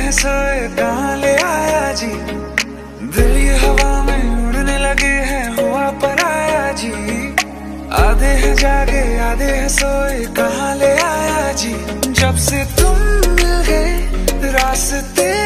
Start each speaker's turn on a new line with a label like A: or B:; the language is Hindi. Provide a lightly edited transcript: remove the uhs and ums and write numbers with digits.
A: हैं सोए कहाँ ले आया जी, दिल ये हवा में उड़ने लगे हैं हुआ पराया जी। आधे हैं जागे आधे हैं सोए कहाँ ले आया जी, जब से तुम मिल गए रास्ते